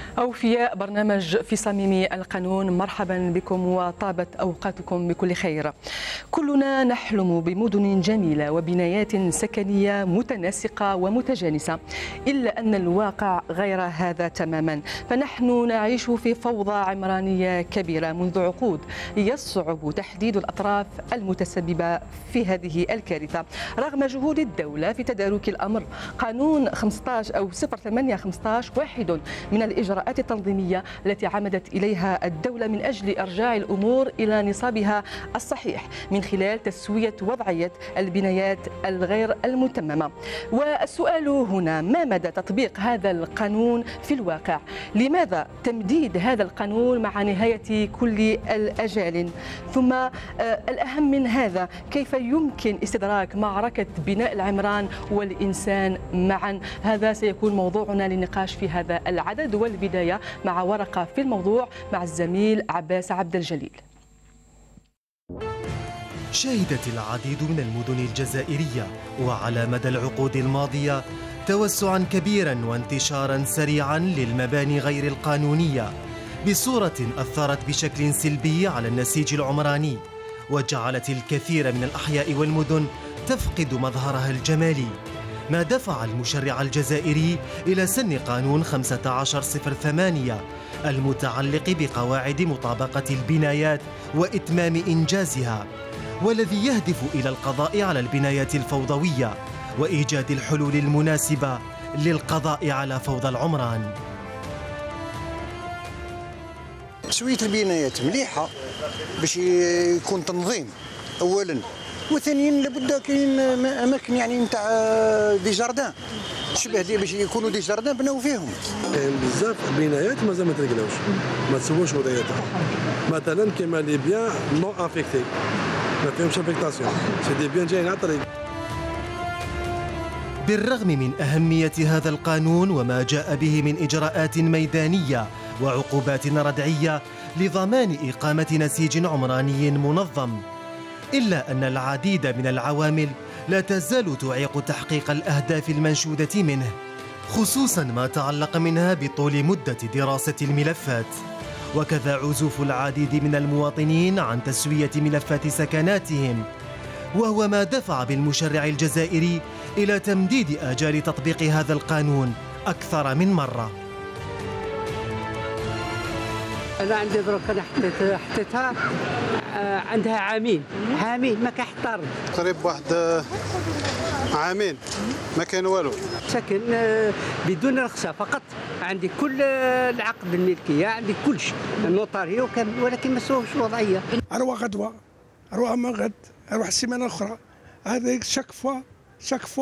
أوفياء برنامج في صميم القانون، مرحبا بكم وطابت أوقاتكم بكل خير. كلنا نحلم بمدن جميلة وبنايات سكنية متناسقة ومتجانسة، إلا أن الواقع غير هذا تماما، فنحن نعيش في فوضى عمرانية كبيرة منذ عقود. يصعب تحديد الأطراف المتسببة في هذه الكارثة رغم جهود الدولة في تدارك الأمر. قانون 15 أو 0815 واحد من الإجراءات التنظيمية التي عمدت إليها الدولة من أجل إرجاع الأمور إلى نصابها الصحيح من خلال تسوية وضعية البنايات الغير المتممة. والسؤال هنا: ما مدى تطبيق هذا القانون في الواقع؟ لماذا تمديد هذا القانون مع نهاية كل الأجال؟ ثم الأهم من هذا، كيف يمكن استدراك معركة بناء العمران والإنسان معا؟ هذا سيكون موضوعنا للنقاش في هذا العدد، والبداية مع ورقة في الموضوع مع الزميل عباس عبد الجليل. شهدت العديد من المدن الجزائرية وعلى مدى العقود الماضية توسعا كبيرا وانتشارا سريعا للمباني غير القانونية بصورة أثرت بشكل سلبي على النسيج العمراني، وجعلت الكثير من الأحياء والمدن تفقد مظهرها الجمالي، ما دفع المشرع الجزائري إلى سن قانون 1508 المتعلق بقواعد مطابقة البنايات وإتمام إنجازها، والذي يهدف إلى القضاء على البنايات الفوضوية وإيجاد الحلول المناسبة للقضاء على فوضى العمران. تسوية البنايات مليحة باش يكون تنظيم أولا، وثانيا لابد كاين اماكن يعني نتاع دي جاردان تشبه دي باش يكونوا دي جاردان بناو فيهم. كاين بزاف بنايات مازال ما ترقلاوش، ما تسووش وضعيتها. مثلا كيما لي بيان نو افيكتي ما فيهمش افيكتاسيون، سي دي بيان جايين على الطريق. بالرغم من أهمية هذا القانون وما جاء به من إجراءات ميدانية وعقوبات ردعية لضمان إقامة نسيج عمراني منظم، إلا أن العديد من العوامل لا تزال تعيق تحقيق الأهداف المنشودة منه، خصوصا ما تعلق منها بطول مدة دراسة الملفات، وكذا عزوف العديد من المواطنين عن تسوية ملفات سكناتهم، وهو ما دفع بالمشرع الجزائري إلى تمديد آجال تطبيق هذا القانون أكثر من مرة. أنا عندي دروك أنا حطيتها عندها عامين ما كيحتار قريب واحد عامين ما كان والو، ساكن بدون رخصة فقط. عندي كل العقد الملكية، عندي كل شيء النوطاريو كامل، ولكن ما سووش وضعية. أروح غدوة، أروح من غد، أروح السيمانة الأخرى، هذا شاك فوا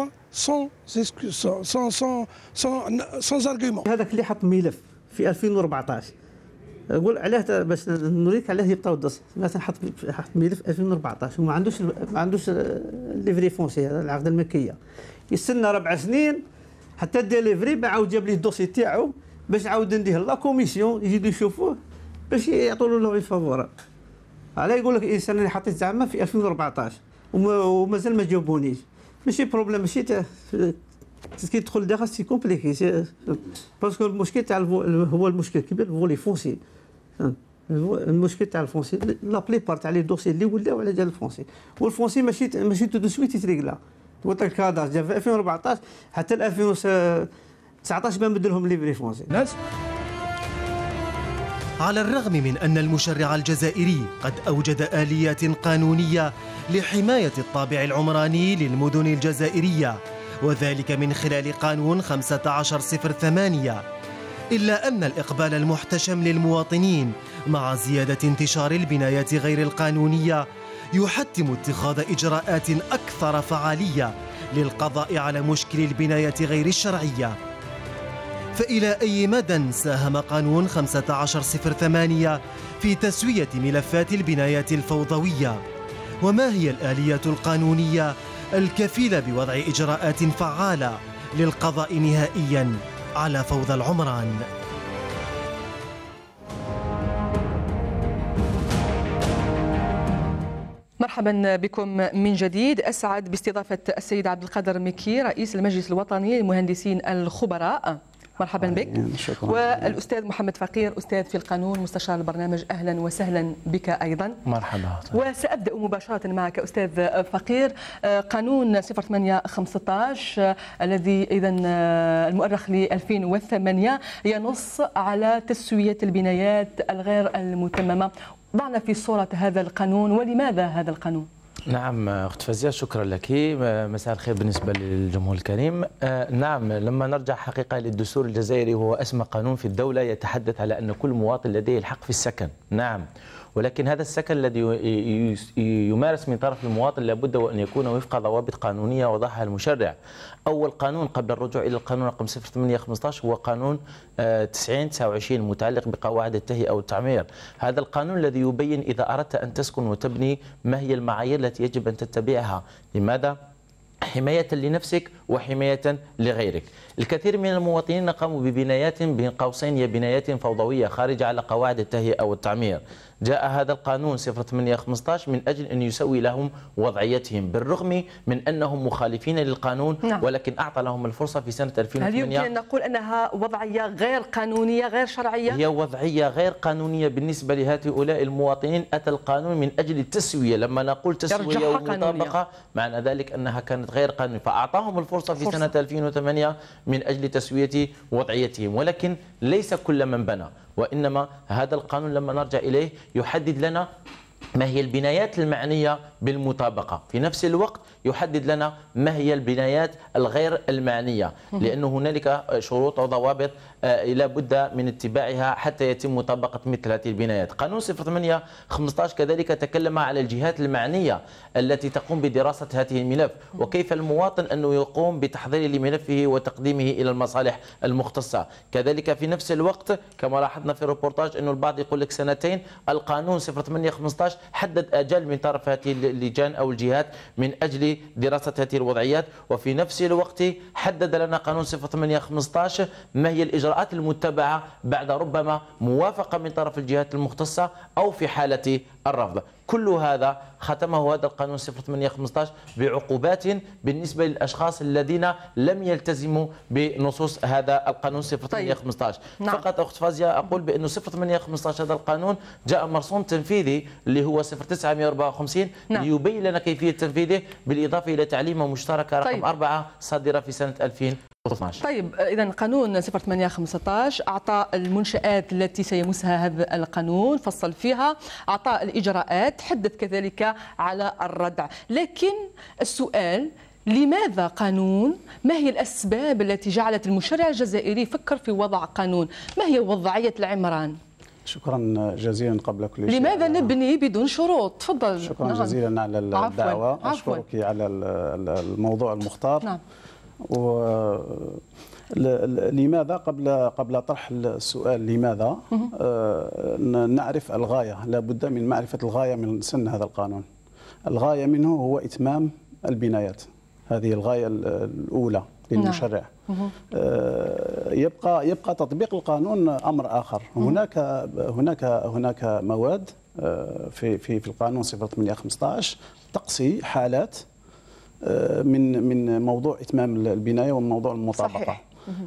سون ارغيومون. هذاك اللي حط ملف في 2014 نقول علاه باش نوريك علاه يبطاو الدرس. مثلا حط ملف 2014 وما عندوش ليفري فونسي، هذا العقد الملكيه، يستنى 4 سنين حتى ديليفري، عاود جاب لي الدوسي تاعو باش عاود نديه لا كوميسيون يجيو يشوفوه باش يعطوا له فافورا. علاه يقول لك الانسان اللي حطيت زعما في 2014 ومازال ما جاوبونيش. ماشي بروبليم، ماشي كي تدخل داخل سي كومبليكي، باسكو المشكل تاع هو المشكل الكبير الفولي فونسي. المشكل تاع الفونسي لا بليبار تاع لي دوسي اللي ولاو على جال الفونسي، والفونسي ماشي تو دو سويت يتريقلا. قلت لك هذا جا في 2014 حتى 2019 ما مد لهم ليفري فونسي. على الرغم من أن المشرع الجزائري قد أوجد آليات قانونية لحماية الطابع العمراني للمدن الجزائرية، وذلك من خلال قانون 1508، إلا أن الإقبال المحتشم للمواطنين مع زيادة انتشار البنايات غير القانونية يحتم اتخاذ إجراءات أكثر فعالية للقضاء على مشكل البنايات غير الشرعية. فإلى أي مدى ساهم قانون 1508 في تسوية ملفات البنايات الفوضوية؟ وما هي الآليات القانونية الكفيلة بوضع إجراءات فعالة للقضاء نهائياً على فوضى العمران؟ مرحبا بكم من جديد. أسعد باستضافة السيد عبد القادر مكي رئيس المجلس الوطني للمهندسين الخبراء. مرحبا بك. شكرا. والأستاذ محمد فقير، أستاذ في القانون، مستشار البرنامج، أهلا وسهلا بك أيضا. مرحبا. وسأبدأ مباشرة معك أستاذ فقير. قانون 0815 الذي إذا المؤرخ ل 2008 ينص على تسوية البنايات الغير المتممة. ضعنا في صورة هذا القانون، ولماذا هذا القانون؟ نعم أخت فازية، شكرا لك. مساء الخير بالنسبة للجمهور الكريم. نعم، لما نرجع حقيقة للدستور الجزائري، هو أسمى قانون في الدولة يتحدث على أن كل مواطن لديه الحق في السكن. نعم، ولكن هذا السكن الذي يمارس من طرف المواطن لابد وأن يكون وفق ضوابط قانونية وضعها المشرع. أول قانون قبل الرجوع إلى القانون رقم 0815 هو قانون 9029 متعلق بقواعد التهيئة والتعمير. هذا القانون الذي يبين إذا أردت أن تسكن وتبني ما هي المعايير التي يجب أن تتبعها. لماذا؟ حماية لنفسك وحماية لغيرك. الكثير من المواطنين قاموا ببنايات بين قوسين هي بنايات فوضوية خارجة على قواعد التهيئة والتعمير. جاء هذا القانون 0815 من أجل أن يسوي لهم وضعيتهم، بالرغم من أنهم مخالفين للقانون. نعم. ولكن أعطى لهم الفرصة في سنة 2008. هل يمكن أن نقول أنها وضعية غير قانونية غير شرعية؟ هي وضعية غير قانونية بالنسبة لهؤلاء المواطنين. أتى القانون من أجل التسوية. لما نقول تسوية ومطابقة معنى ذلك أنها كانت غير قانونية، فأعطاهم الفرصة في سنة 2008 من أجل تسوية وضعيتهم. ولكن ليس كل من بنى، وإنما هذا القانون لما نرجع إليه يحدد لنا ما هي البنايات المعنية بالمطابقة، في نفس الوقت يحدد لنا ما هي البنايات الغير المعنية، لأن هنالك شروط وضوابط لا بد من اتباعها حتى يتم مطابقة مثل هذه البنايات. قانون 0815 كذلك تكلم على الجهات المعنية التي تقوم بدراسة هذه الملف، وكيف المواطن أنه يقوم بتحضير لملفه وتقديمه إلى المصالح المختصة. كذلك في نفس الوقت كما لاحظنا في الريبورتاج أنه البعض يقول لك سنتين. القانون 0815 حدد أجل من طرف هذه اللجان أو الجهات من أجل دراسة هذه الوضعيات. وفي نفس الوقت حدد لنا قانون 0815 ما هي الإجراءات المتبعة بعد ربما موافقة من طرف الجهات المختصة أو في حالة الرفض. كل هذا ختمه هذا القانون 0815 بعقوبات بالنسبة للأشخاص الذين لم يلتزموا بنصوص هذا القانون 0815. طيب. فقط أخت فازية أقول بأنه 0815 هذا القانون جاء مرسوم تنفيذي اللي هو 0954 ليبين لنا كيفية تنفيذه، بالإضافة إلى تعليمة مشتركة رقم 4 صادرة في سنة 2012. طيب، إذا قانون 0815 أعطى المنشآت التي سيمسها هذا القانون، فصل فيها، أعطى الإجراءات، حدد كذلك على الردع. لكن السؤال، لماذا قانون؟ ما هي الأسباب التي جعلت المشرع الجزائري يفكر في وضع قانون؟ ما هي وضعية العمران؟ شكرا جزيلا. قبل كل شيء لماذا نبني بدون شروط؟ تفضل. شكرا جزيلا على الدعوة. أشكرك على الموضوع المختار. نعم. لماذا قبل طرح السؤال لماذا نعرف الغاية. لا بد من معرفة الغاية من سن هذا القانون. الغاية منه هو إتمام البنايات، هذه الغاية الأولى للمشرع. يبقى تطبيق القانون أمر آخر. هناك مواد في القانون 0815 تقصي حالات من موضوع إتمام البناية وموضوع المطابقة. صحيح.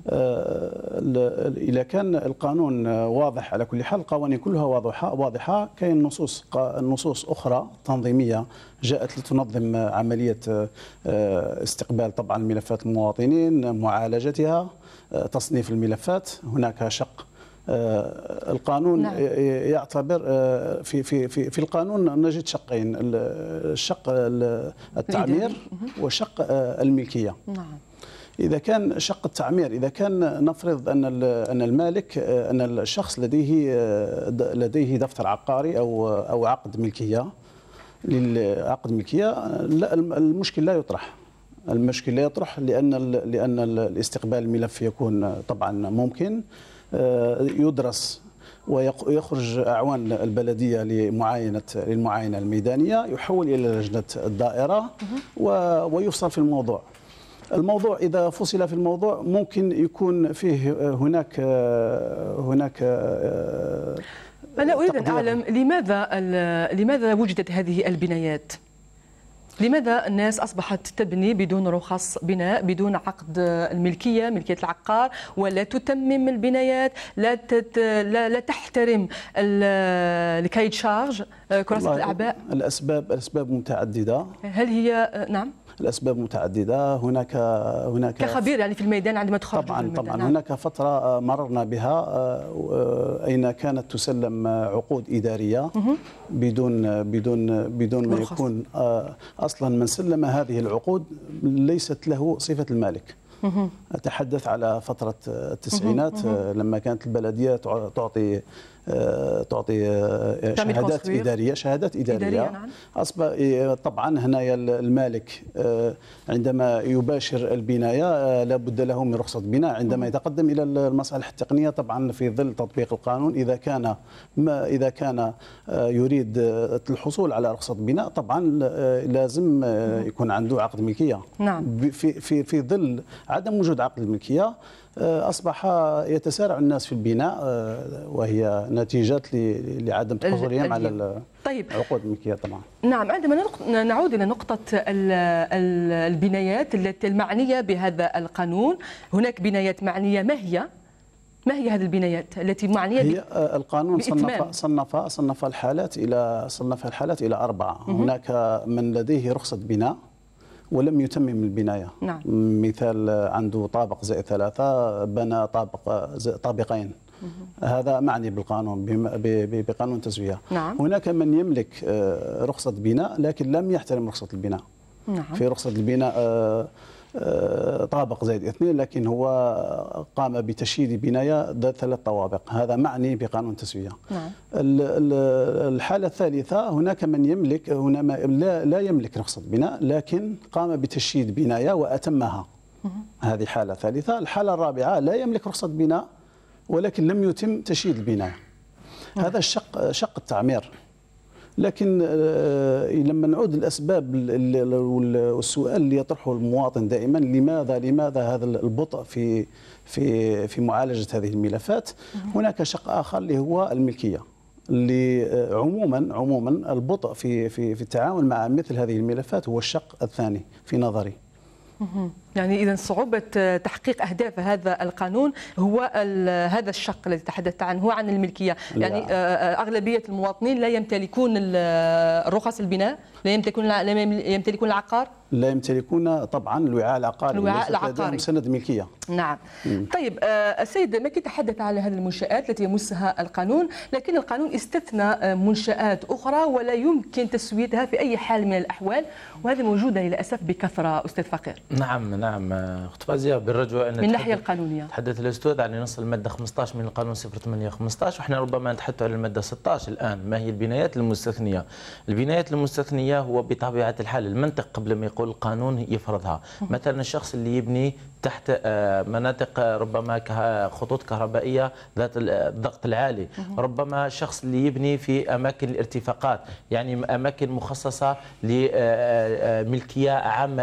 إذا كان القانون واضح على كل حال، القوانين كلها واضحة. كاين نصوص أخرى تنظيمية جاءت لتنظم عملية استقبال طبعا ملفات المواطنين، معالجتها، تصنيف الملفات. هناك شق القانون. نعم. يعتبر في القانون نجد شقين، الشق التعمير وشق الملكية. نعم. إذا كان شق التعمير، إذا كان نفرض أن المالك، أن الشخص لديه دفتر عقاري أو عقد ملكية، لا، المشكل لا يطرح. المشكل لا يطرح لأن الاستقبال الملف يكون طبعا ممكن، يدرس ويخرج أعوان البلدية للمعاينة الميدانية، يحول إلى لجنة الدائرة ويفصل في الموضوع. إذا فصل في الموضوع ممكن يكون فيه هناك أنا أريد أن أعلم لماذا وجدت هذه البنايات؟ لماذا الناس أصبحت تبني بدون رخص بناء، بدون عقد الملكية، ملكية العقار، ولا تتمم البنايات، لا تحترم الكايد شارج، كراسة الأعباء؟ الأسباب متعددة. هل هي نعم؟ الأسباب متعددة. هناك كخبير يعني في الميدان عندما تخرج طبعا نعم. هناك فترة مررنا بها أين كانت تسلم عقود إدارية بدون ما يكون أصلا من سلم هذه العقود ليست له صفة المالك. أتحدث على فترة التسعينات لما كانت البلدية تعطي شهادات إدارية. نعم. طبعا هنا المالك عندما يباشر البناية لابد له من رخصة بناء عندما يتقدم إلى المصالح التقنية، طبعا في ظل تطبيق القانون. إذا كان يريد الحصول على رخصة بناء طبعا لازم يكون عنده عقد ملكية. نعم. في ظل عدم وجود عقد الملكية أصبح يتسارع الناس في البناء، وهي نتيجة لعدم حصولهم على عقود الملكية طبعا. نعم. عندما نعود إلى نقطة البنايات التي المعنية بهذا القانون، هناك بنايات معنية. ما هي هذه البنايات التي معنية؟ هي القانون صنف الحالات إلى 4. نعم. هناك من لديه رخصة بناء ولم يتمم البناية. نعم. مثال عنده طابق زائد 3 بنى طابقين. هذا معني بالقانون بقانون التسوية. نعم. هناك من يملك رخصة بناء لكن لم يحترم رخصة البناء. نعم. في رخصة البناء طابق زائد 2 لكن هو قام بتشييد بناية ذات 3 طوابق. هذا معني بقانون التسوية. نعم. الحالة الثالثة هناك من يملك لا يملك رخصة بناء لكن قام بتشييد بناية وأتمها. هذه حالة ثالثة. الحالة الرابعة لا يملك رخصة بناء ولكن لم يتم تشييد البناية. هذا شق التعمير. لكن لما نعود للأسباب والسؤال اللي يطرحه المواطن دائما، لماذا هذا البطء في معالجة هذه الملفات؟ هناك شق آخر اللي هو الملكية، اللي عموما البطء في التعامل مع مثل هذه الملفات هو الشق الثاني في نظري. يعني إذا صعوبة تحقيق أهداف هذا القانون هو هذا الشق الذي تحدثت عنه، هو عن الملكية. يعني أغلبية المواطنين لا يمتلكون الرخص البناء، لا يمتلكون العقار، لا يمتلكون طبعا الوعاء العقاري سند ملكية. نعم. طيب السيد مكي تحدث على هذه المنشآت التي يمسها القانون، لكن القانون استثنى منشآت أخرى ولا يمكن تسويتها في أي حال من الأحوال، وهذه موجودة للأسف بكثرة أستاذ فقير. نعم أخت فازية، بالرجوع أن من الناحية القانونية تحدث الأستاذ عن نص المادة 15 من القانون 0815، وإحنا ربما نتحدث على المادة 16 الآن. ما هي البنايات المستثنية؟ البنايات المستثنية هو بطبيعة الحال المنطق قبل ما يقول القانون يفرضها. مثلا الشخص اللي يبني تحت مناطق ربما خطوط كهربائية ذات الضغط العالي، ربما الشخص اللي يبني في أماكن الارتفاقات، يعني أماكن مخصصة لملكية عامة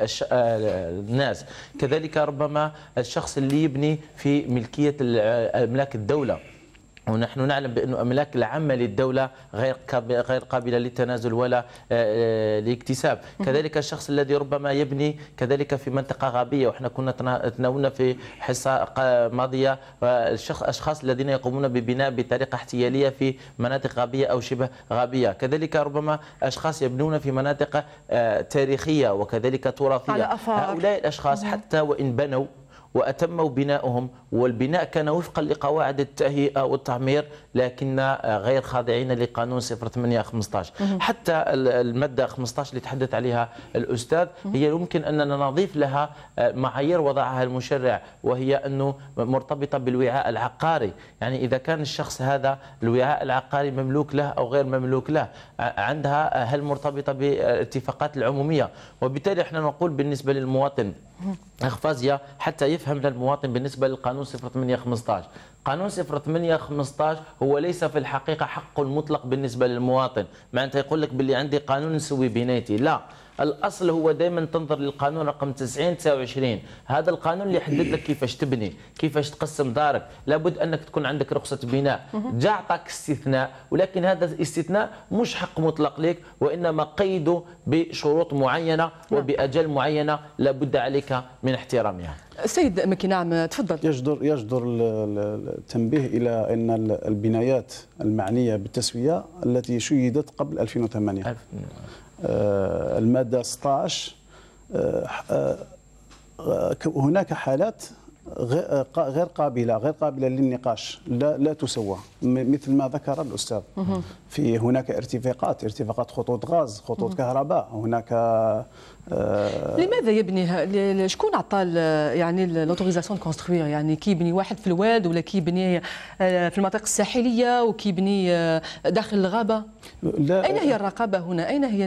للناس، كذلك ربما الشخص اللي يبني في ملكية أملاك الدولة، ونحن نعلم بأن أملاك العامة للدولة غير قابلة للتنازل ولا لاكتساب. كذلك الشخص الذي ربما يبني كذلك في منطقة غابية، وإحنا كنا تناولنا في حصة ماضية الأشخاص الذين يقومون ببناء بطريقة احتيالية في مناطق غابية أو شبه غابية، كذلك ربما أشخاص يبنون في مناطق تاريخية وكذلك تراثية. هؤلاء الأشخاص حتى وإن بنوا وأتموا بناؤهم والبناء كان وفقا لقواعد التهيئة والتعمير لكن غير خاضعين لقانون 0815. حتى المادة 15 اللي تحدث عليها الأستاذ هي يمكن أننا نضيف لها معايير وضعها المشرع، وهي أنه مرتبطة بالوعاء العقاري. يعني إذا كان الشخص هذا الوعاء العقاري مملوك له أو غير مملوك له، عندها هل مرتبطة بالاتفاقات العمومية. وبالتالي احنا نقول بالنسبة للمواطن أخفازيا حتى يفهم للمواطن بالنسبة للقانون 0815. قانون 0815 هو ليس في الحقيقة حق مطلق بالنسبة للمواطن، معناتها يقول لك باللي عندي قانون نسوي بنايتي، لا. الاصل هو دائما تنظر للقانون رقم 90/29. هذا القانون اللي يحدد لك كيفاش تبني، كيفاش تقسم دارك، لابد انك تكون عندك رخصه بناء. جاء اعطاك استثناء، ولكن هذا الاستثناء مش حق مطلق لك، وانما قيده بشروط معينه وباجل معينه لابد عليك من احترامها. سيد مكي، نعم تفضل. يجدر التنبيه الى ان البنايات المعنيه بالتسويه التي شيدت قبل 2008 الماده 16 هناك حالات غير قابله للنقاش، لا تسوى، مثل ما ذكر الاستاذ. في هناك ارتفاقات خطوط غاز، خطوط كهرباء، هناك لماذا يبني؟ شكون عطى يعني لوتوريزاسيون دو كونستروير؟ يعني كي يبني واحد في الواد، ولا كي يبني في المناطق الساحليه، وكي يبني داخل الغابه؟ اين هي الرقابه هنا؟ اين هي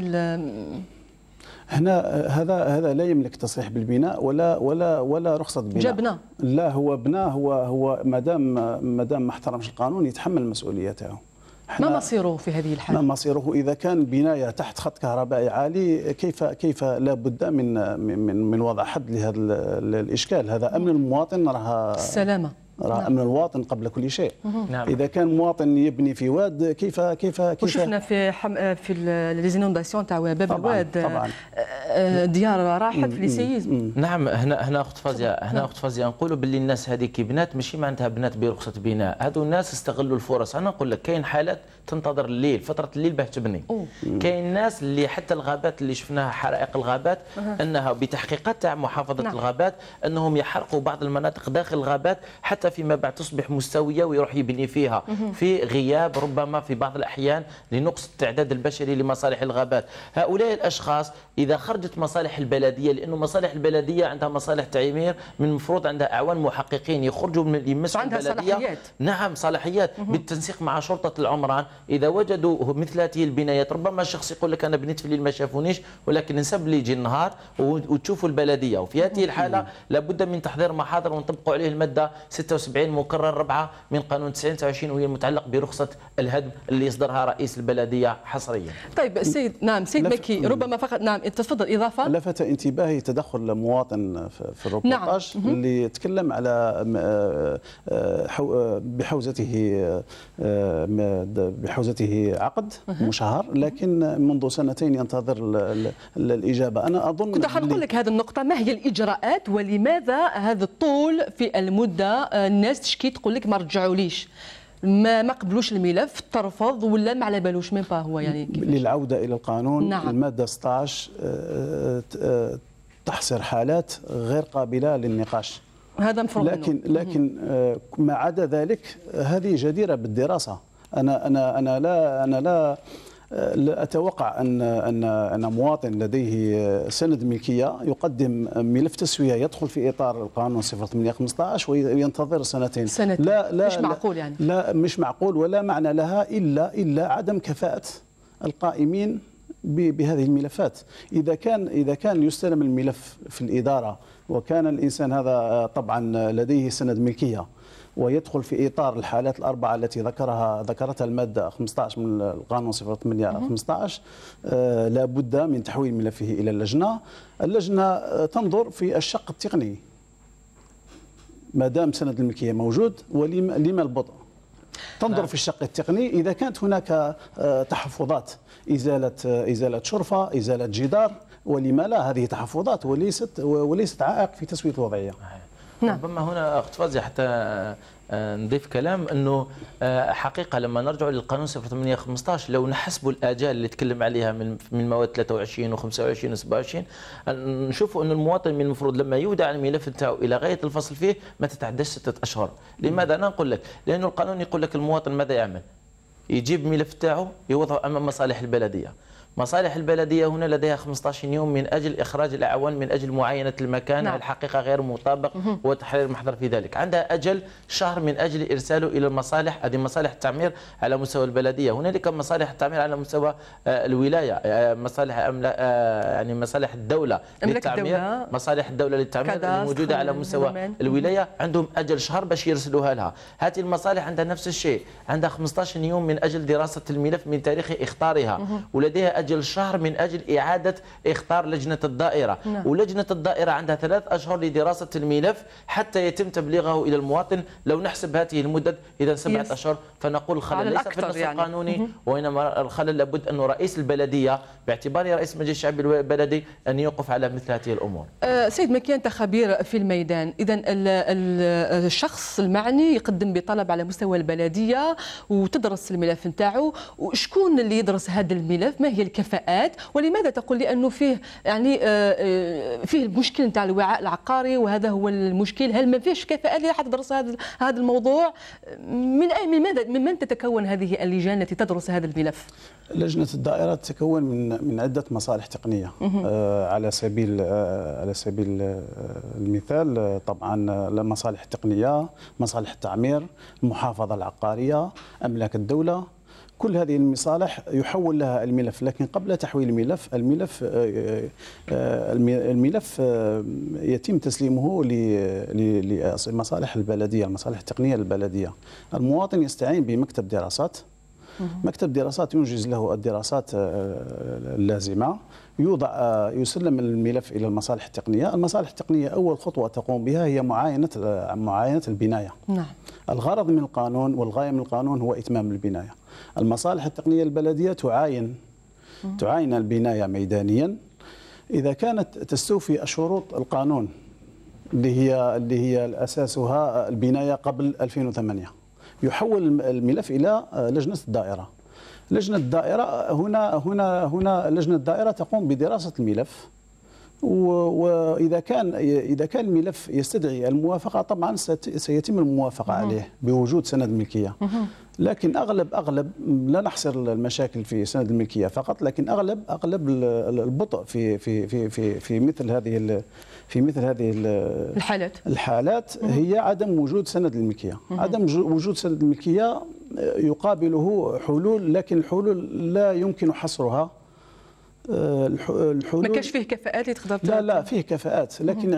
هنا هذا لا يملك تصريح بالبناء ولا رخصه بناء. جا بناء؟ لا، هو بناء، هو ما دام ما احترمش القانون يتحمل مسؤوليته. ما مصيره في هذه الحالة؟ ما مصيره إذا كان بناية تحت خط كهربائي عالي، كيف لا بد من وضع حد لهذا الإشكال. هذا أمن المواطن، السلامة، أمن الواطن قبل كل شيء. نعم. إذا كان مواطن يبني في واد، كيف وشفنا في ليزينونداسيون تاع باب الواد طبعا ديار راحت في ليسيزم. نعم. هنا اخت فازيه نقولوا باللي الناس هذه كي بنات ماشي معناتها بنات برخصه بناء، هذو الناس استغلوا الفرص. انا نقول لك كاين حالات تنتظر الليل، فتره الليل باه تبني. كاين ناس اللي حتى الغابات اللي شفناها، حرائق الغابات، انها بتحقيقات تاع محافظه الغابات انهم يحرقوا بعض المناطق داخل الغابات حتى فيما بعد تصبح مستويه ويروح يبني فيها في غياب ربما في بعض الاحيان لنقص التعداد البشري لمصالح الغابات. هؤلاء الاشخاص اذا خرجت مصالح البلديه، لانه مصالح البلديه عندها مصالح تعمير، من المفروض عندها اعوان محققين يخرجوا من يمسكوا البلديه. صلاحيات. نعم صلاحيات بالتنسيق مع شرطه العمران. اذا وجدوا مثل هذه البنايات، ربما الشخص يقول لك انا بنيت في الليل ما شافونيش، ولكن نسب لي يجي النهار وتشوفوا البلديه. وفي هذه الحاله لابد من تحضير محاضر ونطبقوا عليه الماده 76 مكرر 4 من قانون 29، وهي المتعلق برخصه الهدم اللي يصدرها رئيس البلديه حصريا. طيب سيد مكي، ربما فقط تفضل اضافه. لفت انتباهي تدخل مواطن في الروبورتاج اللي تكلم على بحوزته عقد مشهر، لكن منذ سنتين ينتظر الاجابه. انا اظن كنت حنقول لك هذه النقطه، ما هي الاجراءات ولماذا هذا الطول في المده؟ الناس تشكي تقول لك ما رجعوليش، ما قبلوش الملف، ترفض ولا ما على بالوش ميم با هو يعني كيفاش؟ للعوده الى القانون. نعم. الماده 16 تحصر حالات غير قابله للنقاش، هذا مفروض. لكن ما عدا ذلك هذه جديره بالدراسه. انا لا أتوقع أن مواطن لديه سند ملكية يقدم ملف تسوية يدخل في إطار القانون 08/15 وينتظر سنتين. لا مش معقول يعني. لا مش معقول، ولا معنى لها إلا عدم كفاءة القائمين بهذه الملفات. إذا كان يستلم الملف في الإدارة، وكان الإنسان هذا طبعا لديه سند ملكية ويدخل في إطار الحالات الأربعة التي ذكرتها المادة 15 من القانون 08/15، لا بد من تحويل ملفه إلى اللجنة تنظر في الشق التقني ما دام سند الملكية موجود، ولما البطء. تنظر في الشق التقني إذا كانت هناك تحفظات، إزالة شرفة، إزالة جدار، ولما لا، هذه تحفظات وليست عائق في تسوية الوضعية. نعم. ربما هنا اخت فازيه حتى نضيف كلام انه حقيقه لما نرجع للقانون 08/15 لو نحسبوا الاجال اللي تكلم عليها من مواد 23 و25 و27 نشوفوا انه المواطن من المفروض لما يودع الملف نتاعو الى غايه الفصل فيه ما تتعداش 6 اشهر. لماذا؟ انا نقول لك لانه القانون يقول لك المواطن ماذا يعمل؟ يجيب ملف تاعو يوضعه امام مصالح البلديه. مصالح البلدية هنا لديها 15 يوم من أجل إخراج الأعوان من أجل معاينة المكان. نعم. الحقيقة غير مطابق وتحرير المحضر في ذلك. عندها أجل شهر من أجل إرساله إلى المصالح، هذه مصالح التعمير على مستوى البلدية. هنالك مصالح التعمير على مستوى الولاية، مصالح يعني مصالح الدولة للتعمير، مصالح الدولة للتعمير الموجودة على مستوى الولاية عندهم أجل شهر باش يرسلوها لها. هذه المصالح عندها نفس الشيء، عندها 15 يوم من أجل دراسة الملف من تاريخ إخطارها، ولديها نأجل شهر من أجل إعادة إخطار لجنة الدائرة. ولجنة الدائرة عندها 3 أشهر لدراسة الملف حتى يتم تبليغه إلى المواطن. لو نحسب هذه المدة إذا 7 أشهر فنقول الخلل ليس في النص القانوني، وإنما الخلل لابد أن رئيس البلدية باعتباره رئيس مجلس الشعب البلدي أن يوقف على مثل هذه الأمور. سيد مكي، أنت خبير في الميدان، إذا الشخص المعني يقدم بطلب على مستوى البلدية وتدرس الملف نتاعو، وشكون اللي يدرس هذا الملف؟ ما هي الكفاءات؟ ولماذا تقول لي أنه فيه يعني فيه المشكل نتاع الوعاء العقاري وهذا هو المشكل؟ هل ما فيش كفاءات لأحد تدرس هذا الموضوع؟ من من تتكون هذه اللجان التي تدرس هذا الملف؟ لجنة الدائرة تتكون من عدة مصالح تقنية. على سبيل المثال طبعا المصالح التقنية، مصالح التعمير، المحافظة العقارية، أملاك الدولة، كل هذه المصالح يحول لها الملف. لكن قبل تحويل الملف يتم تسليمه لمصالح البلدية، المصالح التقنية للبلدية. المواطن يستعين بمكتب دراسات، مكتب دراسات ينجز له الدراسات اللازمة، يسلم الملف إلى المصالح التقنية. المصالح التقنية أول خطوة تقوم بها هي معاينة البناية. نعم. الغرض من القانون والغاية من القانون هو إتمام البناية. المصالح التقنية البلدية تعاين البناية ميدانيا إذا كانت تستوفي الشروط القانون اللي هي أساسها البناية قبل 2008. يحول الملف إلى لجنة الدائرة. لجنة الدائرة هنا لجنة الدائرة تقوم بدراسة الملف، وإذا كان الملف يستدعي الموافقة طبعا سيتم الموافقة عليه بوجود سند الملكية. لكن أغلب لا نحصر المشاكل في سند الملكية فقط، لكن أغلب البطء في مثل هذه الحالات هي عدم وجود سند الملكية. عدم وجود سند الملكية يقابله حلول، لكن الحلول لا يمكن حصرها. الحلول ما كاش فيه كفاءات اللي تقدر لا فيه كفاءات، لكن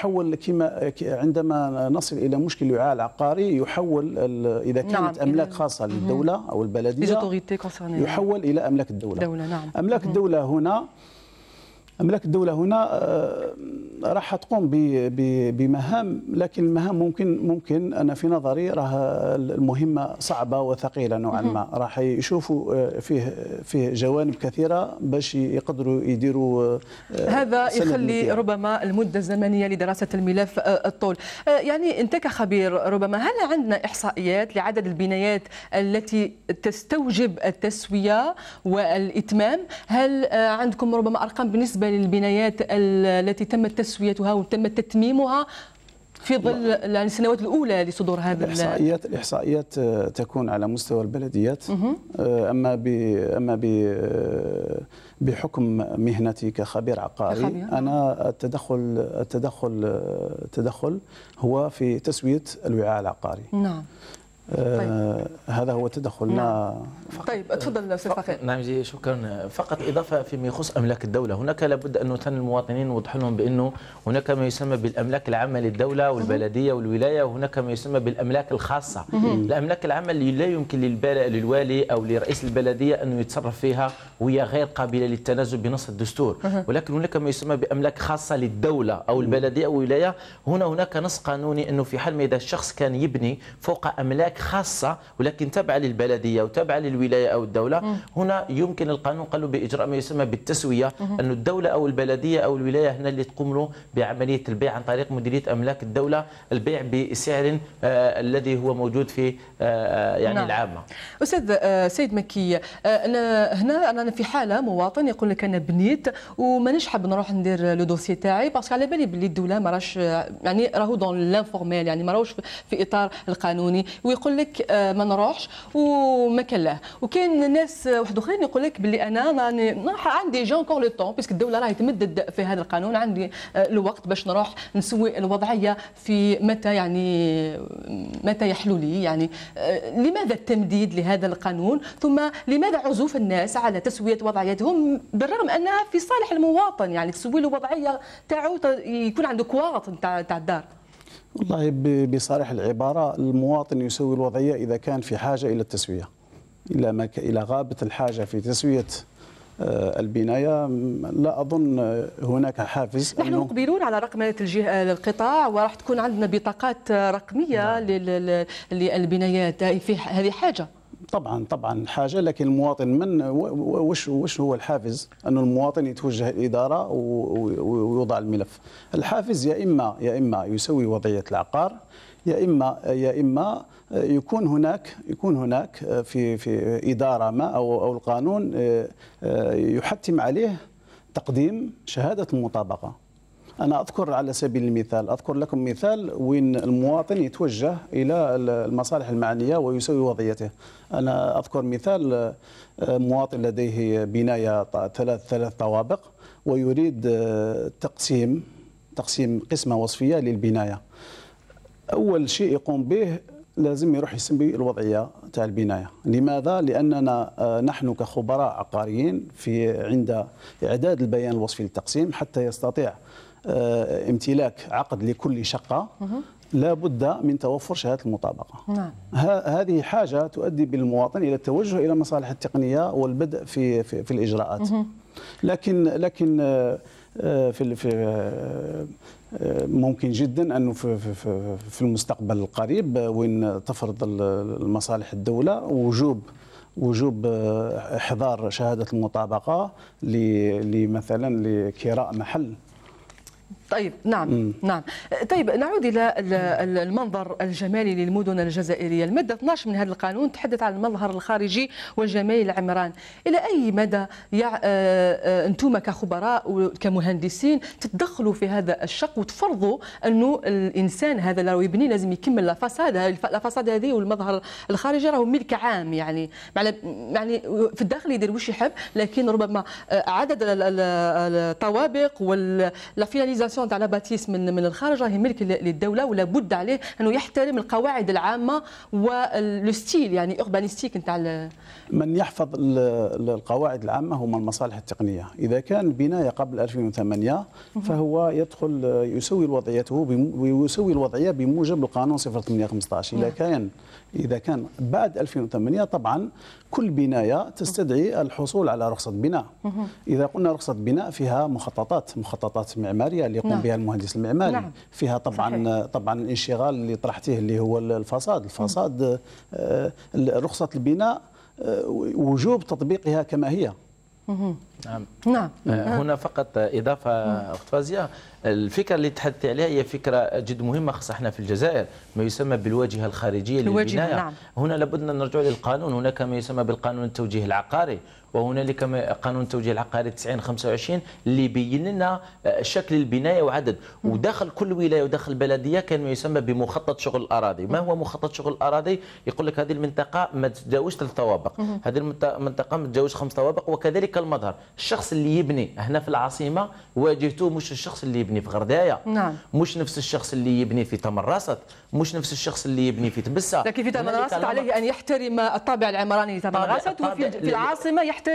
عندما نصل الى مشكل الوعاء العقاري يحول اذا كانت املاك خاصه للدوله او البلديه يحول الى املاك الدوله. املاك الدوله هنا راح تقوم بمهام، لكن المهام ممكن انا في نظري راه المهمه صعبه وثقيله نوعا ما. راح يشوفوا فيه جوانب كثيره باش يقدروا يديروا. هذا يخلي ربما المده الزمنيه لدراسه الملف الطول. يعني انت كخبير ربما هل عندنا احصائيات لعدد البنايات التي تستوجب التسويه والاتمام؟ هل عندكم ربما ارقام بالنسبه للبنايات التي تمت تسويتها وتم تتميمها في ظل السنوات الأولى لصدور هذا الإحصائيات تكون على مستوى البلديات. أما بحكم مهنتي كخبير عقاري أنا التدخل هو في تسوية الوعاء العقاري. نعم. هذا هو تدخلنا. طيب تفضل استاذ فخر. نعم شكرا. فقط اضافه فيما يخص املاك الدوله، هناك لابد ان نثني المواطنين ونوضح لهم بانه هناك ما يسمى بالاملاك العامه للدوله والبلديه والولايه، وهناك ما يسمى بالاملاك الخاصه. الاملاك العامه اللي لا يمكن للوالي او لرئيس البلديه انه يتصرف فيها وهي غير قابله للتنازل بنص الدستور، ولكن هناك ما يسمى باملاك خاصه للدوله او البلديه او الولايه. هناك نص قانوني انه في حال ما اذا الشخص كان يبني فوق املاك خاصه ولكن تابعه للبلديه وتابعه للولايه او الدوله، هنا يمكن القانون قال له باجراء ما يسمى بالتسويه، أن الدوله او البلديه او الولايه هنا اللي تقوم له بعمليه البيع عن طريق مديريه املاك الدوله، البيع بسعر الذي هو موجود في يعني العامه. استاذ سيد مكي، انا في حاله مواطن يقول لك انا بنيت وما نحب نروح ندير لو دوسي تاعي باسكو على بالي باللي الدوله ما راهش يعني راهو دون لانفورميل، يعني ما راهوش في اطار القانوني، ويقول لك ما نروحش وما كلاه. وكاين ناس واحد اخرين يقول لك باللي انا عندي جون كور لو طون باسكو الدوله راهي تمدد في هذا القانون، عندي الوقت باش نروح نسوي الوضعيه في متى يحلو لي. يعني لماذا التمديد لهذا القانون؟ ثم لماذا عزوف الناس على تسويه وضعيتهم بالرغم انها في صالح المواطن؟ يعني تسوي له وضعيه تاعو يكون عنده كواط تاع الدار. والله بصالح العبارة المواطن يسوي الوضعية إذا كان في حاجة إلى التسوية، إلى غابة الحاجة في تسوية البناية لا أظن هناك حافز. نحن مقبلون على رقمنة القطاع وراح تكون عندنا بطاقات رقمية للبنايات، في هذه حاجة طبعا حاجه، لكن المواطن من وش هو الحافز؟ انه المواطن يتوجه الاداره ويوضع الملف. الحافز يا اما يسوي وضعيه العقار، يا اما يكون هناك في اداره ما او القانون يحتم عليه تقديم شهاده المطابقه. أنا أذكر على سبيل المثال، أذكر لكم مثال وين المواطن يتوجه إلى المصالح المعنية ويسوي وضعيته. أنا أذكر مثال مواطن لديه بناية ثلاث طوابق ويريد تقسيم قسمة وصفية للبناية. أول شيء يقوم به لازم يروح يسمي الوضعية تاع البناية. لماذا؟ لأننا نحن كخبراء عقاريين عند إعداد البيان الوصفي للتقسيم حتى يستطيع امتلاك عقد لكل شقة لا بد من توفر شهادة المطابقة. نعم. هذه حاجة تؤدي بالمواطن إلى التوجه إلى المصالح التقنية والبدء في الإجراءات. لكن ممكن جدا أنه في المستقبل القريب وين تفرض المصالح الدولة وجوب إحضار شهادة المطابقة مثلا لكراء محل. طيب نعم. طيب نعود إلى المنظر الجمالي للمدن الجزائرية. المادة 12 من هذا القانون تحدث عن المظهر الخارجي والجمال العمران. إلى أي مدى أنتم كخبراء وكمهندسين تتدخلوا في هذا الشق وتفرضوا أنه الإنسان هذا لو يبني لازم يكمل الفساد هذه والمظهر الخارجي راهو ملك عام، يعني في الداخل يدير واش يحب، لكن ربما عدد الطوابق والفيناليزاسيون تاع لاباتيس من الخارج راهي ملك للدوله، ولا بد عليه انه يحترم القواعد العامه والستيل يعني اوربانيستيك نتاع من يحفظ القواعد العامه هم المصالح التقنيه. اذا كان بنايه قبل 2008 فهو يدخل يسوي ويسوي الوضعيه بموجب القانون 0815. إذا كان بعد 2008 طبعا كل بناية تستدعي الحصول على رخصة بناء. إذا قلنا رخصة بناء فيها مخططات معمارية اللي يقوم بها المهندس المعماري. فيها طبعا الانشغال اللي طرحتيه اللي هو الفساد رخصة البناء وجوب تطبيقها كما هي. نعم. هنا فقط إضافة أخت فازية، الفكرة اللي تحدث عليها هي فكرة جد مهمة خاصة احنا في الجزائر، ما يسمى بالواجهة الخارجية للبناية. نعم. هنا لابد أن نرجع للقانون. هناك ما يسمى بالقانون التوجيه العقاري، وهنالك قانون التوجيه العقاري 9025 اللي يبين لنا شكل البنايه وعدد. وداخل كل ولايه وداخل بلديه كان ما يسمى بمخطط شغل الاراضي. ما هو مخطط شغل الاراضي؟ يقول لك هذه المنطقه ما تتجاوزش 3 طوابق، هذه المنطقه ما تتجاوزش 5 طوابق، وكذلك المظهر. الشخص اللي يبني هنا في العاصمه واجهته مش الشخص اللي يبني في غردايه، نعم، مش نفس الشخص اللي يبني في تمرست، مش نفس الشخص اللي يبني في تبسه. لكن في تمرست عليه ان يحترم الطابع العمراني لتمرست، وفي العاصمه يحترم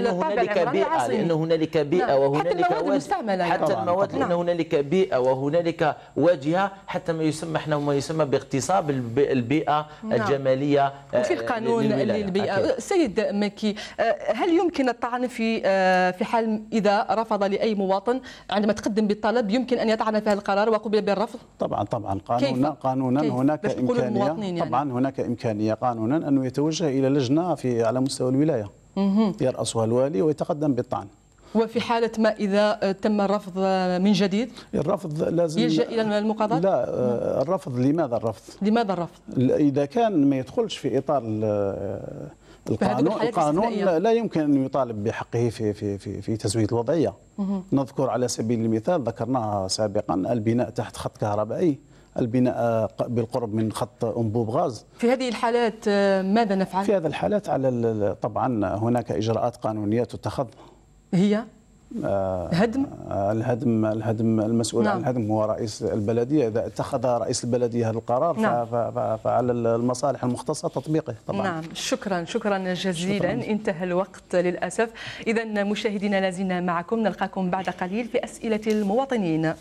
لأن هنالك بيئة وهنالك حتى المواد، لأن هنالك بيئة وهنالك واجهة حتى ما يسمى باغتصاب البيئة الجمالية. وفي القانون للبيئة. سيد مكي، هل يمكن الطعن في حال إذا رفض لأي مواطن عندما تقدم بالطلب يمكن أن يطعن في هذا القرار وقبل بالرفض؟ طبعا قانونا هناك إمكانية، يعني. طبعا هناك إمكانية قانونا أنه يتوجه إلى لجنة على مستوى الولاية يرأسها الوالي ويتقدم بالطعن. وفي حالة ما إذا تم الرفض من جديد؟ الرفض لازم يلجأ إلى المقاضاة؟ لا، الرفض. لماذا الرفض؟ إذا كان ما يدخلش في إطار القانون لا يمكن أن يطالب بحقه في تزويد الوضعية. نذكر على سبيل المثال، ذكرناها سابقا، البناء تحت خط كهربائي، البناء بالقرب من خط أنبوب غاز. في هذه الحالات ماذا نفعل؟ في هذه الحالات طبعا هناك إجراءات قانونية تتخذ. هي هدم؟ الهدم المسؤول عن الهدم هو رئيس البلدية. إذا اتخذ رئيس البلدية هذا القرار فعلى المصالح المختصة تطبيقه طبعا. نعم. شكرا جزيلا. انتهى الوقت للأسف. إذا مشاهدينا لازلنا معكم، نلقاكم بعد قليل في أسئلة المواطنين.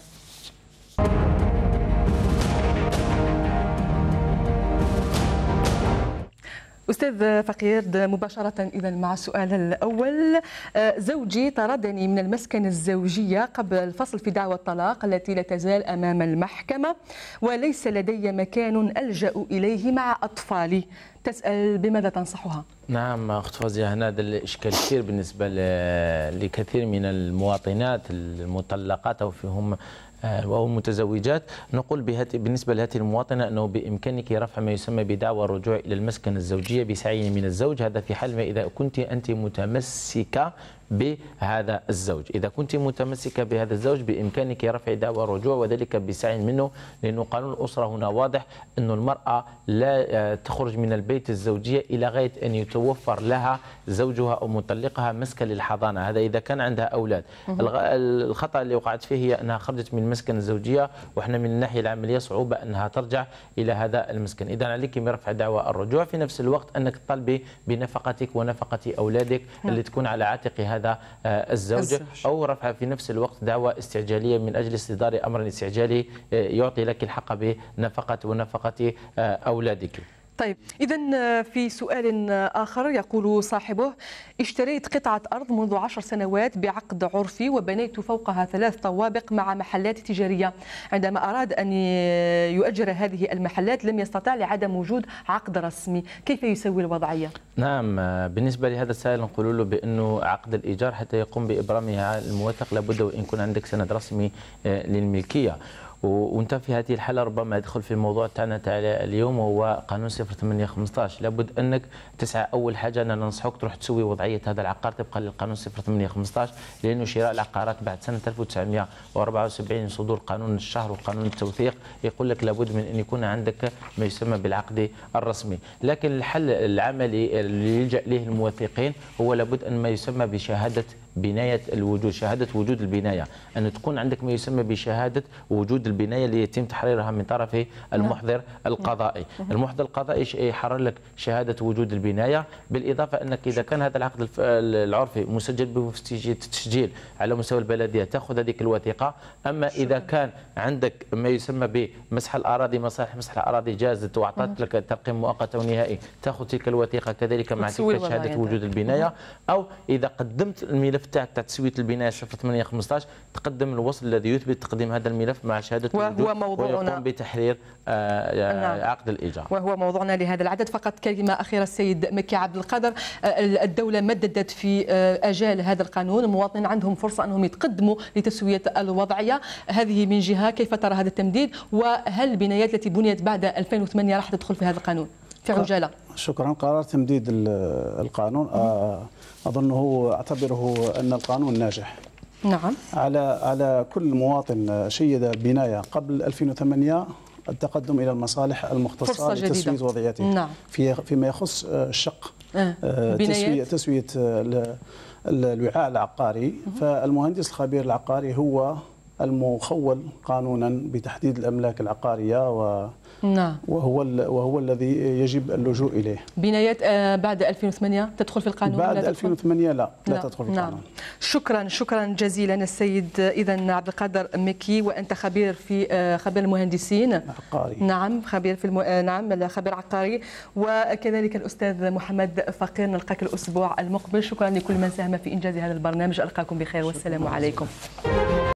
أستاذ فقير مباشرة إذا مع السؤال الأول. زوجي طردني من المسكن الزوجية قبل الفصل في دعوى الطلاق التي لا تزال أمام المحكمة، وليس لدي مكان ألجأ إليه مع أطفالي، تسأل بماذا تنصحها؟ نعم أخت فوزية، هذا الإشكال كثير بالنسبة لكثير من المواطنات المطلقات أو فيهم أو المتزوجات. نقول بالنسبة لهذه المواطنة أنه بإمكانك رفع ما يسمى بدعوى الرجوع إلى المسكن الزوجية بسعي من الزوج، هذا في حال ما إذا كنت أنت متمسكة بهذا الزوج. إذا كنت متمسكة بهذا الزوج بإمكانك رفع دعوى الرجوع، وذلك بسعي منه، لأنه قانون الأسرة هنا واضح أن المرأة لا تخرج من البيت الزوجية إلى غاية أن يتوفر لها زوجها أو مطلقها مسكن للحضانة، هذا إذا كان عندها أولاد. الخطأ اللي وقعت فيه هي أنها خرجت من المسكن الزوجية، وإحنا من الناحية العملية صعوبة أنها ترجع إلى هذا المسكن. إذا عليك برفع دعوى الرجوع، في نفس الوقت أنك تطالبي بنفقتك ونفقة أولادك اللي تكون على عاتق هذا الزوج، أو رفع في نفس الوقت دعوى استعجالية من أجل استصدار أمر استعجالي يعطي لك الحق بنفقة ونفقة أولادك. طيب، إذا في سؤال آخر يقول صاحبه: اشتريت قطعة أرض منذ 10 سنوات بعقد عرفي، وبنيت فوقها 3 طوابق مع محلات تجارية. عندما أراد أن يؤجر هذه المحلات لم يستطع لعدم وجود عقد رسمي، كيف يسوي الوضعية؟ نعم، بالنسبة لهذا السائل نقول له بأنه عقد الإيجار حتى يقوم بإبرامها الموثق لابد وإن يكون عندك سند رسمي للملكية. وانت في هذه الحاله ربما يدخل في الموضوع تاعنا تاع اليوم وهو قانون 0815. لابد انك تسعى، اول حاجه انا ننصحك تروح تسوي وضعيه هذا العقار طبقا للقانون 0815، لانه شراء العقارات بعد سنه 1974 صدور قانون الشهر وقانون التوثيق يقول لك لابد من ان يكون عندك ما يسمى بالعقد الرسمي. لكن الحل العملي اللي يلجا اليه الموثقين هو لابد ان ما يسمى بشهاده بناية الوجود، شهادة وجود البناية، أن تكون عندك ما يسمى بشهادة وجود البناية اللي يتم تحريرها من طرف المحضر القضائي. المحضر القضائي يحرر لك شهادة وجود البناية، بالإضافة أنك إذا كان هذا العقد العرفي مسجل بمفتشية التسجيل على مستوى البلدية تأخذ هذيك الوثيقة. أما إذا كان عندك ما يسمى بمسح الأراضي، مصالح مسح الأراضي جازت وأعطت لك ترقيم مؤقت أو نهائي، تأخذ تلك الوثيقة كذلك مع تلك شهادة وجود البناية. أو إذا قدمت الملف تاع تسويه البنايه 0815 تقدم الوصل الذي يثبت تقديم هذا الملف مع شهاده الوجود ويقوم بتحرير عقد الايجار. وهو موضوعنا لهذا العدد. فقط كلمه اخيره السيد مكي عبد القادر، الدوله مددت في اجال هذا القانون، المواطنين عندهم فرصه انهم يتقدموا لتسويه الوضعيه، هذه من جهه كيف ترى هذا التمديد؟ وهل البنايات التي بنيت بعد 2008 راح تدخل في هذا القانون في عجاله؟ شكرا. قرار تمديد القانون أظنه أعتبره أن القانون ناجح. نعم. على كل مواطن شيد بناية قبل 2008 التقدم إلى المصالح المختصة لتسوية وضعيته. نعم. فيما يخص الشق تسوية الوعاء العقاري، فالمهندس الخبير العقاري هو المخول قانونا بتحديد الأملاك العقارية نعم. وهو الذي يجب اللجوء إليه. بنايات بعد 2008 تدخل في القانون؟ بعد 2008 لا تدخل في القانون. شكرا جزيلا السيد إذن عبد القادر مكي، وأنت خبير في خبير المهندسين عقاري. نعم، خبير في نعم خبير عقاري، وكذلك الأستاذ محمد فقير. نلقاك الأسبوع المقبل. شكرا لكل من ساهم في إنجاز هذا البرنامج، ألقاكم بخير والسلام عليكم.